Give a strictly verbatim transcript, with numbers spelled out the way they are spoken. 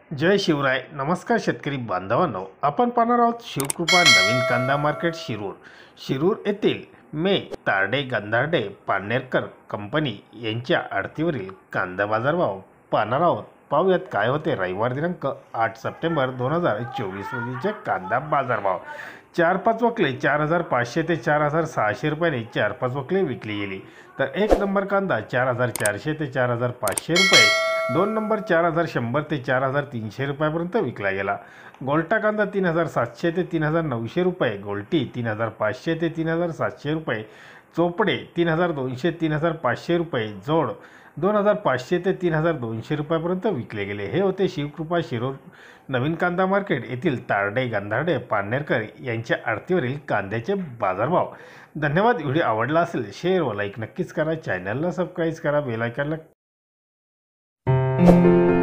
जय शिवराय. नमस्कार शेतकरी बांधवांनो, आपण पाहणार आहोत शिवकृपा नवीन कांदा मार्केट शिरूर. शिरूर येथील मे तारडे गंधारडे पारनेरकर कंपनी यांच्या आडतीवरील कांदा बाजारभाव पाहणार आहोत. पाहूयात काय होते रविवार दिनांक आठ सप्टेंबर दोन हजार चोवीस रोजीचे कांदा बाजारभाव. चार पाच वकले चार हजार पाचशे ते चार हजार सहाशे रुपयाने चार पाच वकले विकली गेली. तर एक नंबर कांदा चार हजार चारशे ते चार हजार पाचशे रुपये, दोन नंबर चार हजार शंभर ते चार हजार तीनशे रुपयापर्यंत विकला गेला. गोल्टा कांदा तीन हजार सातशे ते तीन हजार नऊशे रुपये, गोल्टी तीन हजार पाचशे ते तीन हजार सातशे रुपये, चोपडे तीन हजार दोनशे तीन हजार पाचशे रुपये, जोड दोन हजार पाचशे ते तीन हजार दोनशे रुपयापर्यंत विकले गेले. हे होते शिवकृपा शिरूर नवीन कांदा मार्केट येथील तारडे गंधारडे पारनेरकर यांच्या आडतीवरील कांद्याचे बाजारभाव. धन्यवाद. व्हिडिओ आवडला असेल शेअर व लाईक नक्कीच करा. चॅनलला सबस्क्राईब करा. बेल आयकॉनला